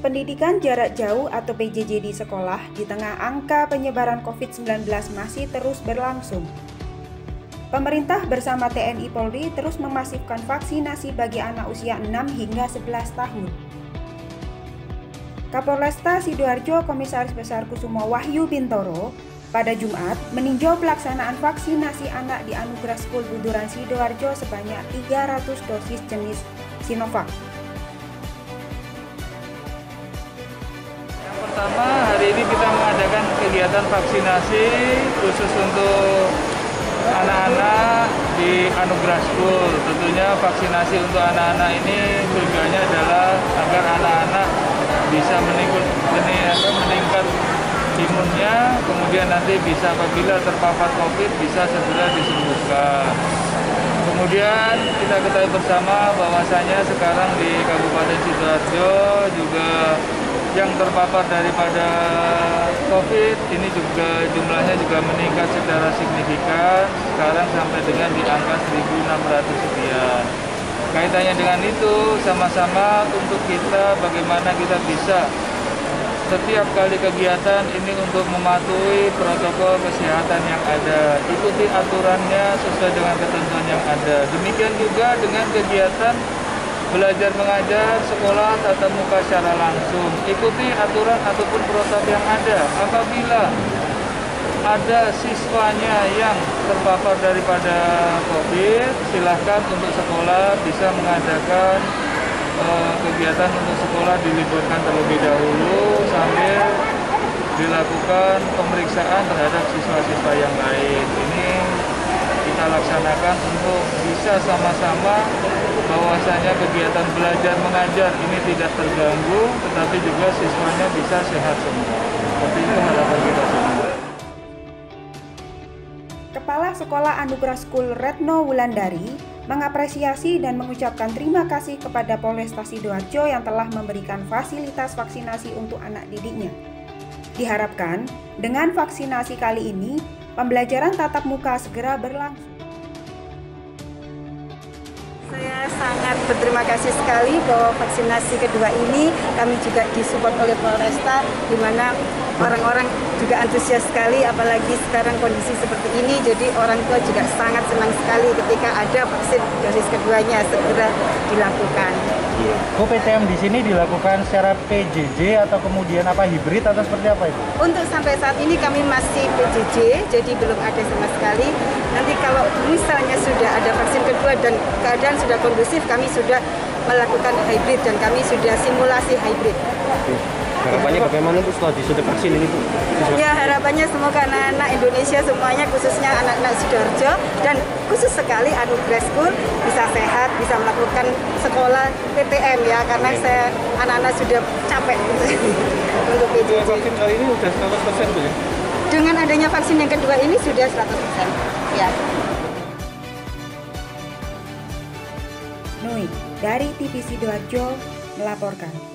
Pendidikan jarak jauh atau PJJ di sekolah di tengah angka penyebaran COVID-19 masih terus berlangsung. Pemerintah bersama TNI Polri terus memasifkan vaksinasi bagi anak usia 6 hingga 11 tahun. Kapolresta Sidoarjo Komisaris Besar Kusumo Wahyu Bintoro pada Jumat meninjau pelaksanaan vaksinasi anak di Anugerah School Buduran Sidoarjo sebanyak 300 dosis jenis Sinovac. Pertama, hari ini kita mengadakan kegiatan vaksinasi khusus untuk anak-anak di Anugerah School. Tentunya vaksinasi untuk anak-anak ini tujuannya adalah agar anak-anak bisa meningkat imunnya, kemudian nanti bisa apabila terpapar COVID bisa segera disembuhkan. Kemudian kita ketahui bersama bahwasanya sekarang di Kabupaten Sidoarjo juga yang terpapar daripada COVID ini juga jumlahnya juga meningkat secara signifikan, sekarang sampai dengan di angka 1.600 sekian. Kaitannya dengan itu sama-sama untuk kita bagaimana kita bisa setiap kali kegiatan ini untuk mematuhi protokol kesehatan yang ada, ikuti aturannya sesuai dengan ketentuan yang ada. Demikian juga dengan kegiatan belajar mengajar sekolah tatap muka secara langsung. Ikuti aturan ataupun protokol yang ada. Apabila ada siswanya yang terpapar daripada COVID, silahkan untuk sekolah bisa mengadakan kegiatan untuk sekolah diliburkan terlebih dahulu sambil dilakukan pemeriksaan terhadap siswa-siswa yang lain. Ini kita laksanakan untuk bisa sama-sama bahwasanya kegiatan belajar mengajar ini tidak terganggu, tetapi juga siswanya bisa sehat semua. Seperti itu harapan kita semua. Kepala Sekolah Anugerah School Retno Wulandari mengapresiasi dan mengucapkan terima kasih kepada Polresta Sidoarjo yang telah memberikan fasilitas vaksinasi untuk anak didiknya. Diharapkan dengan vaksinasi kali ini, pembelajaran tatap muka segera berlangsung. Saya sangat berterima kasih sekali bahwa vaksinasi kedua ini kami juga disupport oleh Polresta, di mana orang-orang juga antusias sekali, apalagi sekarang kondisi seperti ini, jadi orang tua juga sangat senang sekali ketika ada vaksin dosis keduanya segera dilakukan. Bu, PTM di sini dilakukan secara PJJ atau kemudian apa hibrid atau seperti apa itu? Untuk sampai saat ini kami masih PJJ, jadi belum ada sama sekali. Nanti kalau misalnya sudah ada vaksin kedua dan keadaan sudah kondusif, kami sudah melakukan hybrid dan kami sudah simulasi hybrid. Harapannya bagaimana Bu setelah disuntik vaksin ini Bu? Ya, harapannya semoga anak-anak Indonesia semuanya, khususnya anak-anak Sidoarjo dan khusus sekali Anugerah School bisa sehat, bisa melakukan sekolah PTM ya, karena anak-anak sudah capek untuk PJJ. Vaksin kali ini sudah 100% Bu ya? Dengan adanya vaksin yang kedua ini sudah 100%. Ya. Nui dari TV Sidoarjo melaporkan.